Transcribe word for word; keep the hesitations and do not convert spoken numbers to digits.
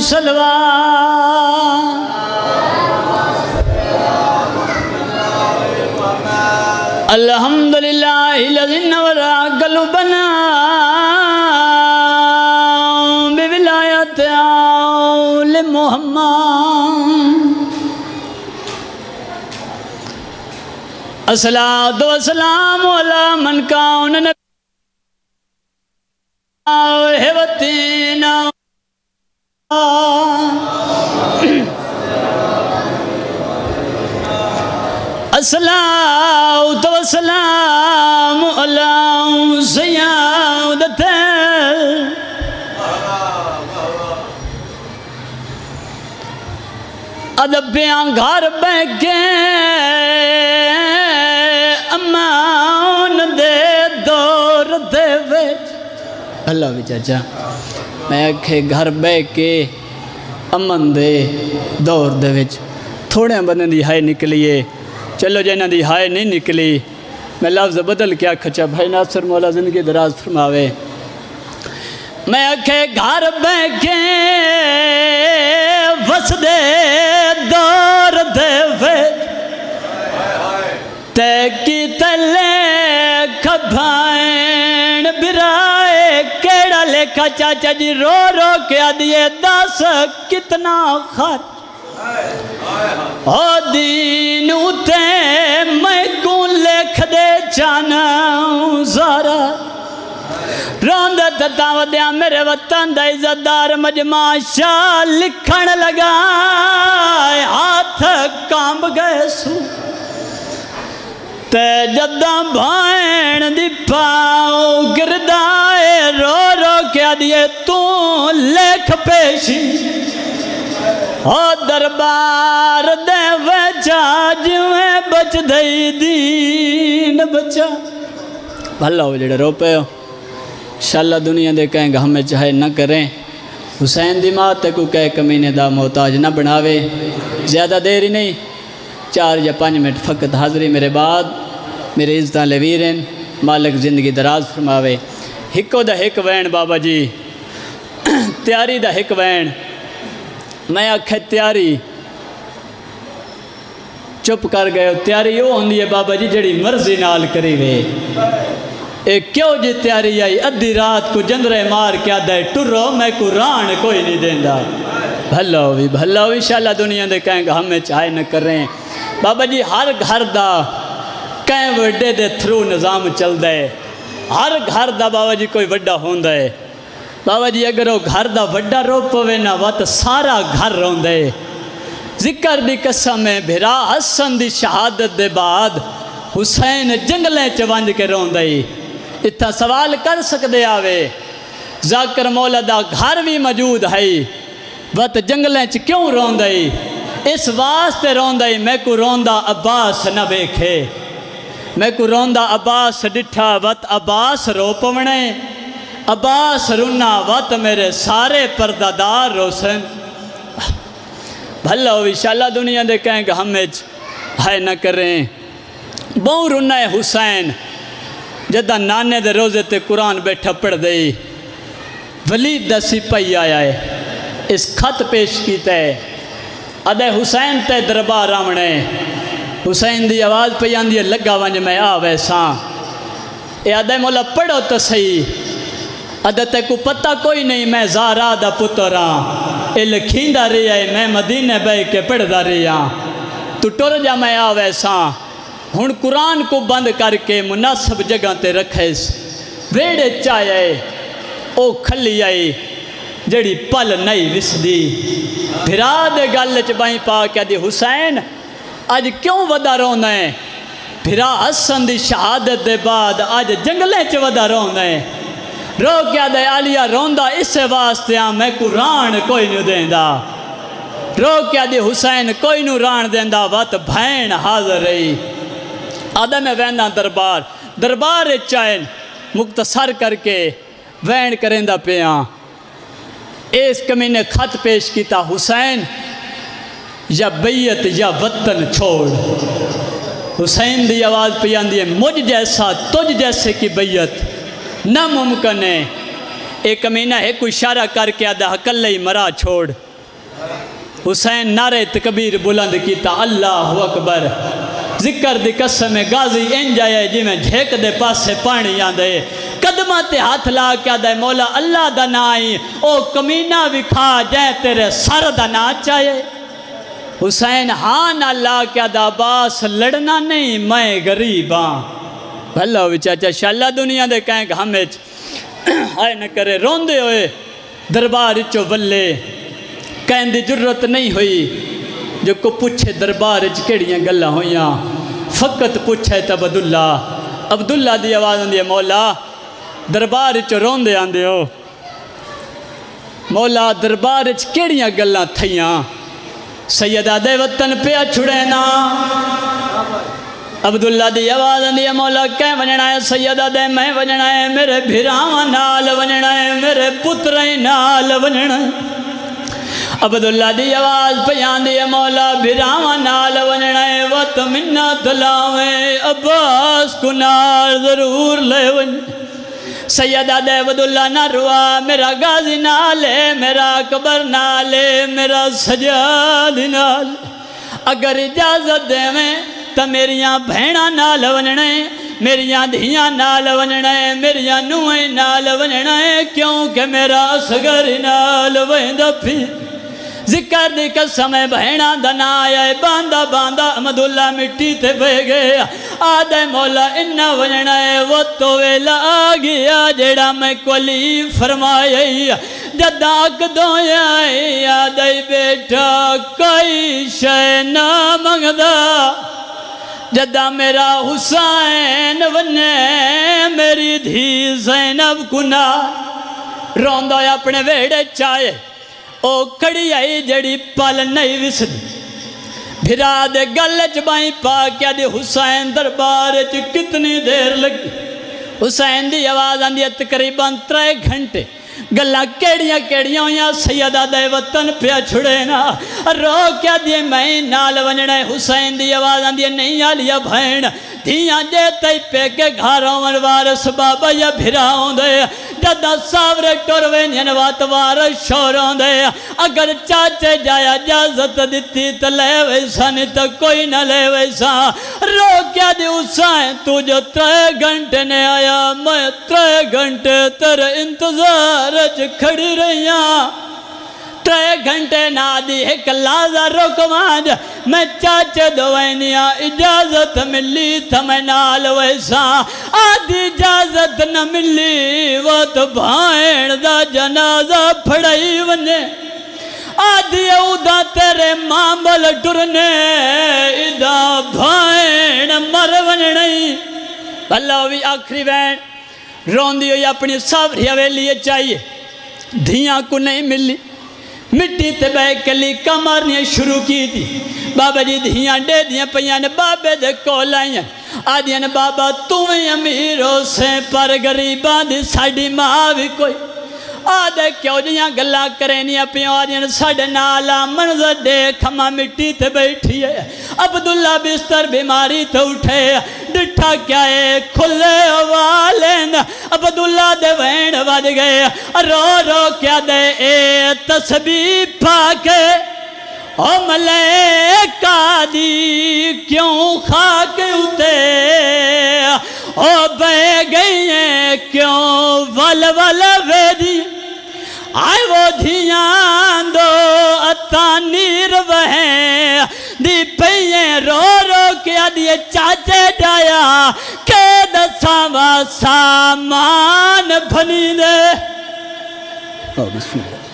सलवार अल्हम्दुलिल्लाह लज़ी नवरा क़ल्बना बिविलायत आले मुहम्मद अस्सलातु वस्सलामु अला मन कान हेवतीना अस्सलातु वस्सलामु अला सय्यदत अदबियां घर बैके अमान दे दौर दे विच अल्लाह भी चाचा मैं आखे घर बह के अमन दे दौर दे विच थोड़े बंदे दी हाय निकलिए चलो जिन्हां दी हाय नहीं निकली मैं लफ्ज़ बदल के आखा भाई नासिर मौला ज़िंदगी दराज फरमावे मैं आखे घर बह के वसदे दौर दे विच ते की तले खभाएन बिराए केड़ा लेखा चाचा जी रो रो के आदिए दस कितना खर्च ओ दीन उते मैं को लिख दे जाना ज़रा रोंद तता वद्या मेरे वतन दा इज़्ज़तदार मजमा शाह लिखण लगा हाथ कांब गए सू ते जदा भाण दी पाओ गिरदाए रो रो के दिए तू लेख पेशी ओ दरबार दे वजा जिवें बच दई दीन बचा भला हो जेड़े रो पे इंशाअल्लाह दुनिया दे कहें हमें चाहे न करें हुसैन दी मां ते को कह कमीने दा मोहताज न बनावे ज़्यादा देर ही नहीं चार या पाँच मिनट फ़कत हाज़री मेरे बाद मेरे इज़्ज़त लवीरन मालिक ज़िंदगी दराज फरमावे हिको दा हिक वैन बाबा जी तैयारी दा हिक वैन मैं आखे तैयारी चुप कर गए तैयारी वो होंदी है बाबा जी जड़ी मर्जी नाल करी वे ए क्यों जी तैयारी आई अद्धी रात को जंदरे मार के आदा टुरो मैं को रान कोई नहीं देंदा भला भी भला भी इंशाअल्लाह दुनिया दे कहेंगे हमें चाहे न करें बाबा जी हर घर दा कई वड्डे दे थ्रू निज़ाम चलता है हर घर दा बाबा जी कोई वड्डा होंदा है बाबा जी अगर वो घर दा वड्डा रो पवे ना वत सारा घर रोंदा है जिक्र दी कसम है भिरा हसन दी शहादत दे बाद हुसैन जंगलें च वंज के रोंदा है इतना सवाल कर सकते आवे जाकर मौला दा घर भी मौजूद है वत जंगलें च क्यों रोंदा है इस वास्ते रोंदा है मैं को रोंदा अब्बास न वेखे मैं को रोंदा अब्बास डिठा वत अब्बास रो पवने अब्बास रुना वत मेरे सारे पर्दादार रोशन भला हो इंशाअल्लाह दुनिया दे कहेंगे हमें है न करें बहु रुना है हुसैन जदा नाने दे रोज़े ते कुरान बैठा पढ़ दई वलीद दा सिपाही आया है इस खत पेश किया है अदे हुसैन ते दरबार आवने हुसैन दी आवाज़ पई आंदी है लगा वंज मैं आ वैसा ए अदे मौला पढ़ो तो सही अदे ते को पता कोई नहीं मैं ज़ारा दा पुत्र हाँ ए लिखींदा रहा है मैं मदीने बह के पढ़दा रहा तू टुर जा मैं आ वैसा हुण कुरान को बंद करके मुनासिब जगह ते रखे वेड़े चाहे ओ खली आई जड़ी पल नहीं विसदी फिरा दे गल च बाई पा के दी हुसैन अज क्यों वदा रोंदा है फिरा हसन दी शहादत दे बाद अज जंगले च वदा रोंदा है रो क्या दे आलिया रोंदा इस वास्ते आ मैं कुरान कोई नहीं देंदा रो क्या दी हुसैन कोई नू रान देंदा वत भैन हाज़र रही आदम में वैना दरबार दरबार चैन मुख्तसर करके वैन करेंदा पिया इस कमीने खत पेश किया हुसैन या बैयत या वतन छोड़ हुसैन दी आवाज़ पी आंदी है मुझ जैसा तुझ जैसे की बैयत नामुमकिन है एक कमीना है कोई इशारा करके आदा हकल ही मरा छोड़ حسین نعرہ تکبیر بلند کیتا اللہ اکبر ذکر دی قسم غازی انج آیا جی میں جھیک دے پاسے پانی آندے قدمہ تے ہاتھ لا کیا دے مولا اللہ دا نائی او کمینہ وکھا جائے تیرے سر دا نا چاہے حسین ہاں نہ لا کیا دا باس لڑنا نہیں میں غریب ہاں اللہ وی چاچا شاللہ دنیا دے کہیں کہ ہمیں آئے نہ کرے روندے ہوئے دربار چو ولے کہیں دی جرت نہیں ہوئی جو کو پوچھے دربار چ کیڑیاں گلاں ہویاں فقط پوچھے تب عبداللہ عبداللہ دی آواز آندی ہے مولا دربار چ روندے آندے ہو مولا دربار چ کیڑیاں گلاں تھیاں سیدہ دے وطن پیا چھڑینا عبداللہ دی آواز آندی ہے مولا کہیں ونجنا ہے سیدہ دے میں ونجنا ہے میرے بھراواں نال ونجنا ہے میرے پتریں نال ونجنا ہے عبداللہ دی آواز پیان دی مولا بھراواں نال ونجنا ہے وط منت لاویں عباس کو نال ضرور لے ون سیدہ دے عبداللہ نہ روا میرا غازی نالے میرا اکبر نالے میرا سجاد نال اگر اجازت دے میں تا میریاں بھیڑا نال ونجنا ہے میریاں دھیاں نال ونجنا ہے میریاں نویں نال ونجنا ہے کیونکہ میرا اصغر نال ویندہ پھر ذکر دی قسم بہنا دنا آیا باندہ باندہ عبداللہ مٹی تے بے گیا آدھے مولا انہ ونجنا ہے وہ تو ویلا آگیا جیڑا میں کولی فرمائی جداک دویا آدھے بیٹا کوئی شے نہ منگدا جدہ میرا حسین ونے میری دھی زینب کنا روندہ اپنے ویڑے چاہے او کڑی آئی جڑی پال نہیں وسد بھرا دے گلچ بائیں پا کیا دی حسین دربار چ کتنی دیر لگی حسین دی آواز آندی ہے تقریباً ترے گھنٹے گلہ کیڑیاں کیڑیاں ہویاں سیدہ دے وطن پیا چھڑے نا رو کیا دی میں نال ونجنا ہے حسین دی آواز آندی ہے نہیں آلیا بھین دھیاں جے تے پہ کے گھاروں منوارس بابا یا بھراؤں دے جدہ ساورے ٹوروے نینوات وارس شوروں دے اگر چاچے جایا جازت دیتی تو لے ویسا نہیں تو کوئی نہ لے ویسا رو کیا دی حسین تو جو ترے گھنٹے نے آیا میں ترے گھنٹے تیرے انتظار چ کھڑی رہیاں ترے گھنٹے نہ دی ایک لازہ رکوانج میں چاچے دوینیاں اجازت ملی تھا میں نال ویسا آدھی اجازت نہ ملی وہ تو بھائن دا جنازہ پھڑائی ونے آدھی اودا تیرے مامل ٹرنے ادھا بھائن مر وننی اللہ بھی آخری بین روندی ہوئی اپنی ساوری حویلی چاہیے دھیاں کو نہیں ملی مٹی تے بے کلی کمارنی شروع کی تھی بابا جی دھیاں دے دیاں پیاں بابے دے کولائیں آدھیاں بابا تمہیں امیروں سے پر گریبان دی ساڑی ماں بھی کوئی آدھے کیوں جیاں گلا کرینی اپیوں آدھیاں ساڑے نالا منظر دیکھ ہمیں مٹی تے بیٹھی ہے عبداللہ بستر بیماری تے اٹھے ڈٹھا کیا ہے کھلے والین عبداللہ دے وین بڑھ گئے رو رو کیا دے اے تسبیح پاکے او ملیکہ دی کیوں خاک اتے او بے گئی ہیں کیوں ول ول ویدی آئے وہ دھیاں دو اتانیر وہیں دی پہییں رو رو کیا دیئے چاچے جایا کہ دساں سامان بھنی دے بسم اللہ